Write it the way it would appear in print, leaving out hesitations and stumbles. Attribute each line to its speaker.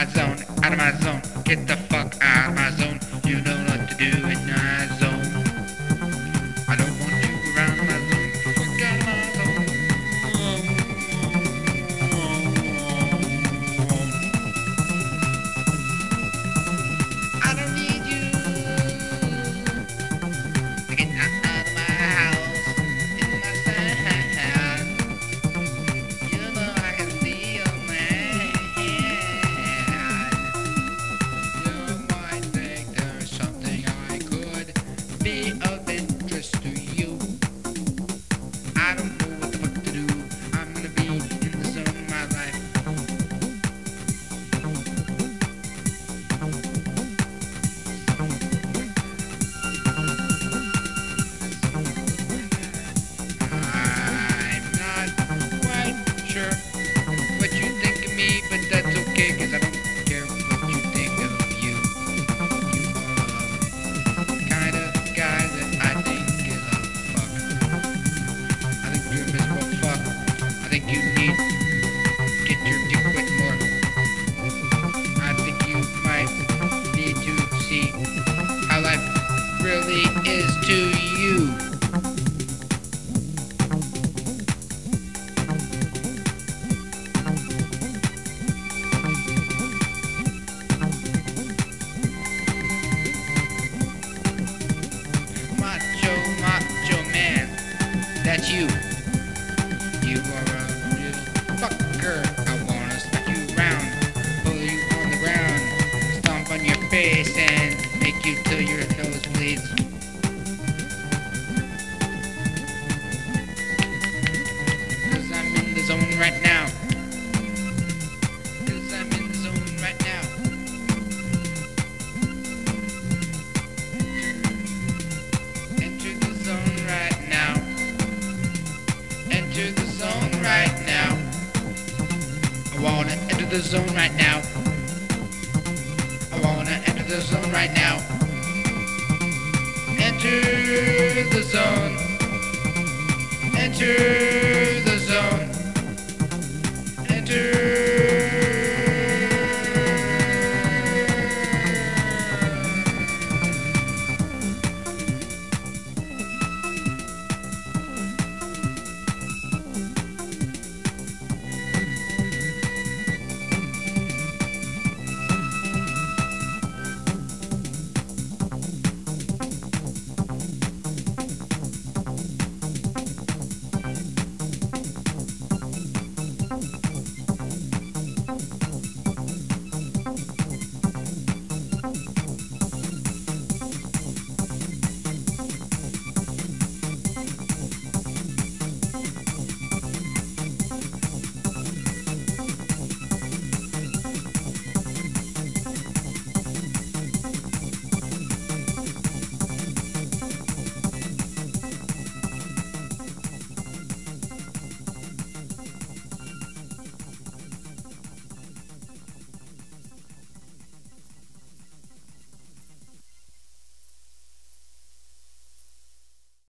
Speaker 1: my zone, out of my zone. Get the fuck out of my zone. You know what to do in my zone. I don't want you around my zone. Fuck out of my zone. I don't need you to get out of my house. In my side. You know I can see your man. You might think there's something I could be of interest to you. I don't know what the fuck to do. I'm gonna be in the zone of my life. I'm not quite sure what you think of me, but that's okay, 'cause I don't care what you think of you. You are the kind of guy that I think is a fuck. I think you're a miserable fuck. I think you need to get your dick wet more. I think you might need to see how life really is to you. Macho man, that's you. You are a real fucker. I wanna smack you around, pull you on the ground, stomp on your face and make you till your nose bleeds. 'Cause I'm in the zone right now. 'Cause I'm in the zone right now. Enter the zone right now. Enter the zone right now. I wanna enter the zone right now. I wanna enter the zone right now. Enter the zone. Enter